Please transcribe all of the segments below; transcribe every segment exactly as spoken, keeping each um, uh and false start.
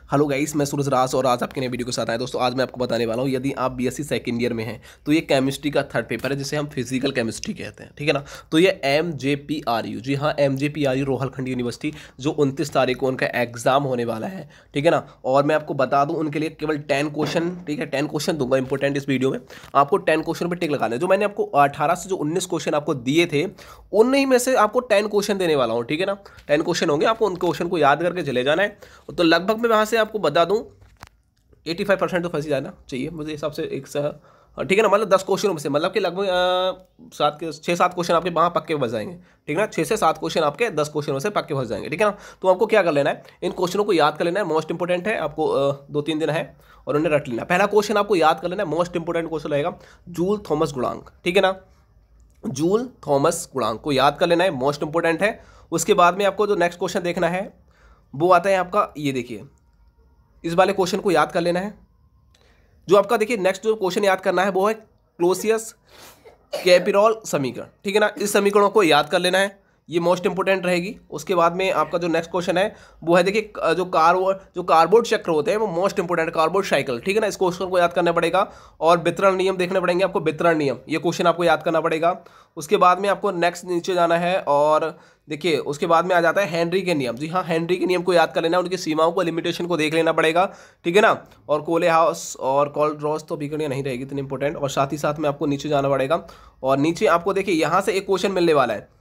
Hello guys, मैं सूरज राज और आज आपके नए वीडियो के साथ आया। दोस्तों आज मैं आपको बताने वाला हूँ, यदि आप बीएससी सेकंड ईयर में हैं तो ये केमिस्ट्री का थर्ड पेपर है जिसे हम फिजिकल केमिस्ट्री कहते हैं, ठीक है ना। तो ये M J P R U, जी हाँ, M J P R U Rohilkhand university, जो उनतीस तारीख को उनका एग्जाम होने वाला है, ठीक है ना। और मैं आपको बता दूँ, उनके लिए केवल टेन क्वेश्चन, ठीक है, टेन क्वेश्चन दूंगा इंपॉर्टेंट इस वीडियो में। आपको टेन क्वेश्चन पर टिक लगाना है। जो मैंने आपको अठारह से जो उन्नीस क्वेश्चन आपको दिए थे, उन्हीं में से आपको टेन क्वेश्चन देने वाला हूँ, ठीक है ना। टेन क्वेश्चन होंगे, आपको उन क्वेश्चन को याद करके चले जाना है। तो लगभग मैं वहाँ से आपको बता दूं पचासी परसेंट तो फंसी जाना चाहिए मुझे हिसाब से एक सा, ठीक है ना। मतलब दस क्वेश्चनों में से मतलब कि लगभग सात के छः सात क्वेश्चन आपके वहाँ पक्के फंस जाएंगे, ठीक है ना। छः से सात क्वेश्चन आपके दस क्वेश्चनों से पक्के फंस जाएंगे, ठीक है ना। तो आपको क्या कर लेना है, इन क्वेश्चनों को याद कर लेना है। मोस्ट इंपॉर्टेंट है, आपको दो तीन दिन है और उन्हें रट लेना है। पहला क्वेश्चन आपको याद कर लेना है, मोस्ट इंपॉर्टेंट क्वेश्चन रहेगा जूल थॉमस गुणांक, ठीक है ना। जूल थॉमस गुणांक को याद कर लेना है, मोस्ट इंपॉर्टेंट है। उसके बाद में आपको जो नेक्स्ट क्वेश्चन देखना है वो आता है आपका, ये देखिए, इस वाले क्वेश्चन को याद कर लेना है। जो आपका देखिए नेक्स्ट जो क्वेश्चन याद करना है वो है क्लोसियस कैपिरॉल समीकरण, ठीक है ना। इस समीकरणों को याद कर लेना है, ये मोस्ट इंपोर्टेंट रहेगी। उसके बाद में आपका जो नेक्स्ट क्वेश्चन है वो है, देखिए, जो कार्बो जो कार्बोड चक्र होते हैं वो मोस्ट इंपोर्टेंट, कार्बोड साइकिल, ठीक है ना। इस क्वेश्चन को याद करना पड़ेगा। और वितरण नियम देखने पड़ेंगे आपको, वितरण नियम, ये क्वेश्चन आपको याद करना पड़ेगा। उसके बाद में आपको नेक्स्ट नीचे जाना है और देखिए उसके बाद में आ जाता है हेनरी के नियम। जी हाँ, हेनरी के नियम को याद कर लेना, उनकी सीमाओं को, लिमिटेशन को देख लेना पड़ेगा, ठीक है ना। और कोले हाउस और कॉलड्रॉस तो बिगड़िया नहीं रहेगी इतनी इंपॉर्टेंट। और साथ ही साथ में आपको नीचे जाना पड़ेगा और नीचे आपको देखिए यहाँ से एक क्वेश्चन मिलने वाला है।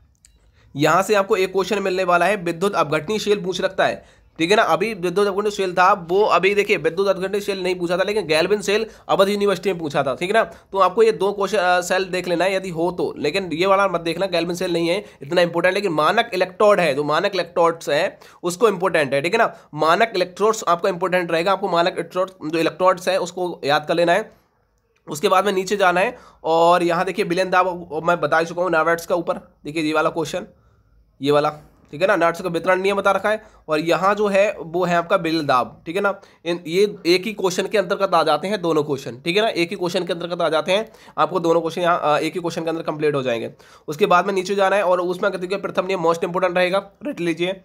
यहाँ से आपको एक क्वेश्चन मिलने वाला है, विद्युत अपघटनशील पूछ रखता है, ठीक है ना। अभी विद्युत अपघटनशील था वो, अभी देखिए विद्युत अपघटनशील नहीं पूछा था, लेकिन गैल्विन सेल अवध यूनिवर्सिटी में पूछा था, ठीक है ना। तो आपको ये दो क्वेश्चन सेल देख लेना है यदि हो तो, लेकिन ये वाला मत देखना, गैल्विन सेल नहीं है इतना इंपॉर्टेंट। लेकिन मानक इलेक्ट्रोड है, जो मानक इलेक्ट्रोड्स है उसको इंपॉर्टेंट है, ठीक है ना। मानक इलेक्ट्रोड्स आपको इंपॉर्टेंट रहेगा, आपको मानक इलेक्ट्रोड जो इलेक्ट्रोड्स है उसको याद कर लेना है। उसके बाद में नीचे जाना है और यहाँ देखिए विलेन दाब मैं बता चुका हूँ नार्ड्स का ऊपर, देखिए ये वाला क्वेश्चन, ये वाला, ठीक है ना। नार्ड्स का वितरण नियम बता रखा है। और यहाँ जो है वो है आपका बिल दाब, ठीक है ना। इन ये एक ही क्वेश्चन के अंतर्गत आ जाते हैं दोनों क्वेश्चन, ठीक है ना। एक ही क्वेश्चन के अंतर्गत आ जाते हैं, आपको दोनों क्वेश्चन यहाँ एक ही क्वेश्चन के अंदर कंप्लीट हो जाएंगे। उसके बाद में नीचे जाना है और उसमें देखिए प्रथम नियम मोस्ट इंपोर्टेंट रहेगा, रट लीजिए,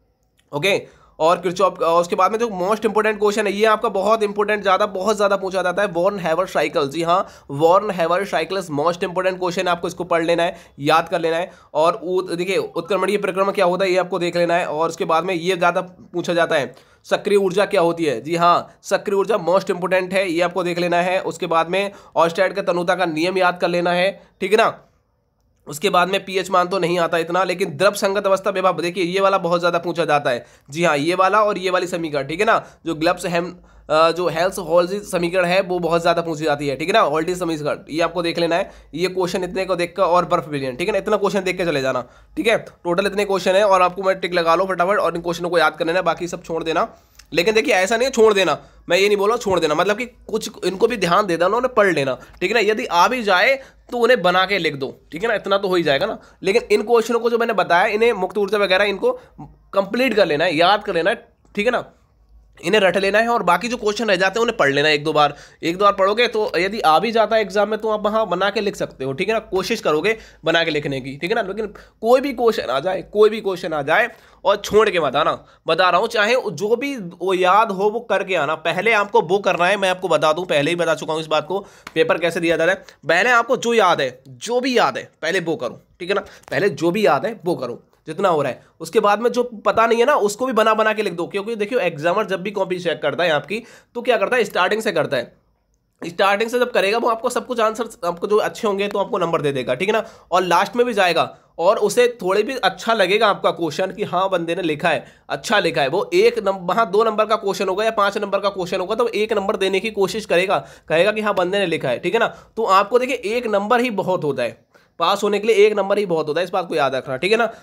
ओके। और किरचॉफ, उसके बाद में जो मोस्ट इंपोर्टेंट क्वेश्चन है ये आपका बहुत इंपोर्टेंट, ज़्यादा बहुत ज़्यादा पूछा जाता है, वॉर्न हैवर साइकिल। जी हाँ, Born Haber cycle most important question है, आपको इसको पढ़ लेना है, याद कर लेना है। और देखिए उत्क्रमणीय परिक्रमण क्या होता है ये आपको देख लेना है। और उसके बाद में ये ज़्यादा पूछा जाता है, सक्रिय ऊर्जा क्या होती है। जी हाँ, सक्रिय ऊर्जा मोस्ट इंपोर्टेंट है, ये आपको देख लेना है। उसके बाद में ऑर्स्टेड का तनुता का नियम याद कर लेना है, ठीक है ना। उसके बाद में पीएच मान तो नहीं आता इतना, लेकिन द्रव संगत अवस्था विभव, देखिए ये वाला बहुत ज़्यादा पूछा जाता है। जी हाँ, ये वाला और ये वाली समीकरण, ठीक है ना। जो ग्लब्स हेम जो हेल्स होल्जी समीकरण है वो बहुत ज़्यादा पूछी जाती है, ठीक है ना। होल्टी समीकरण ये आपको देख लेना है, ये क्वेश्चन इतने को देखकर, और बर्फ विलयन, ठीक है ना। इतना क्वेश्चन देख के चले जाना, ठीक है। टोटल इतने क्वेश्चन है और आपको मैं टिक लगा लो फटाफट और इन क्वेश्चनों को याद कर लेना, बाकी सब छोड़ देना। लेकिन देखिए ऐसा नहीं है छोड़ देना, मैं ये नहीं बोल रहा छोड़ देना, मतलब कि कुछ इनको भी ध्यान दे देना, उन्हें पढ़ लेना, ठीक है ना। यदि आ भी जाए तो उन्हें बना के लिख दो, ठीक है ना, इतना तो हो ही जाएगा ना। लेकिन इन क्वेश्चनों को जो मैंने बताया, इन्हें मुक्त ऊर्जा वगैरह इनको कंप्लीट कर लेना है, याद कर लेना है, ठीक है ना। इन्हें रट लेना है और बाकी जो क्वेश्चन रह जाते हैं उन्हें पढ़ लेना है एक दो बार। एक दो बार पढ़ोगे तो यदि आ भी जाता है एग्जाम में तो आप वहाँ बना के लिख सकते हो, ठीक है ना। कोशिश करोगे बना के लिखने की, ठीक है ना। लेकिन कोई भी क्वेश्चन आ जाए, कोई भी क्वेश्चन आ जाए और छोड़ के मत आना, बता रहा हूँ। चाहे जो भी वो याद हो वो करके आना, पहले आपको वो करना है। मैं आपको बता दूँ, पहले ही बता चुका हूँ इस बात को, पेपर कैसे दिया जाता है। पहले आपको जो याद है, जो भी याद है पहले वो करो, ठीक है ना। पहले जो भी याद है वो करो जितना हो रहा है। उसके बाद में जो पता नहीं है ना उसको भी बना बना के लिख दो, क्योंकि देखियो एग्जामर जब भी कॉपी चेक करता है आपकी तो क्या करता है, स्टार्टिंग से करता है। स्टार्टिंग से जब करेगा वो आपको सब कुछ आंसर, आपको जो अच्छे होंगे तो आपको नंबर दे देगा, ठीक है ना। और लास्ट में भी जाएगा और उसे थोड़ी भी अच्छा लगेगा आपका क्वेश्चन कि हाँ बंदे ने लिखा है, अच्छा लिखा है, वो एक नंबर, वहाँ दो नंबर का क्वेश्चन होगा या पाँच नंबर का क्वेश्चन होगा तो एक नंबर देने की कोशिश करेगा, कहेगा कि हाँ बंदे ने लिखा है, ठीक है ना। तो आपको देखिए एक नंबर ही बहुत होता है, पास होने के लिए एक नंबर ही बहुत होता है, इस बात को याद रखना, ठीक है ना।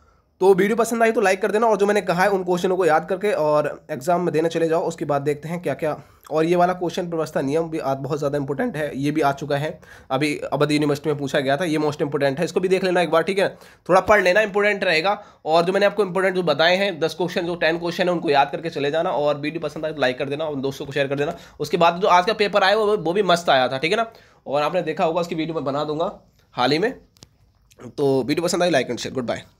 तो वीडियो पसंद आई तो लाइक कर देना और जो मैंने कहा है उन क्वेश्चनों को याद करके और एग्जाम में देने चले जाओ। उसके बाद देखते हैं क्या क्या। और ये वाला क्वेश्चन व्यवस्था नियम भी आज बहुत ज़्यादा इंपॉर्टेंट है, ये भी आ चुका है, अभी अवध यूनिवर्सिटी में पूछा गया था, ये मोस्ट इंपॉर्टेंट है, इसको भी देख लेना एक बार, ठीक है। थोड़ा पढ़ लेना, इंपॉर्टेंट रहेगा। और जो मैंने आपको इंपॉर्टेंट जो बताए हैं दस क्वेश्चन, जो टेन क्वेश्चन है उनको याद करके चले जाना। और वीडियो पसंद आए तो लाइक कर देना और दोस्तों को शेयर कर देना। उसके बाद जो आज का पेपर आया वो वो भी मस्त आया था, ठीक है ना। और आपने देखा होगा, उसकी वीडियो मैं बना दूंगा हाल ही में। तो वीडियो पसंद आई like and share, good bye.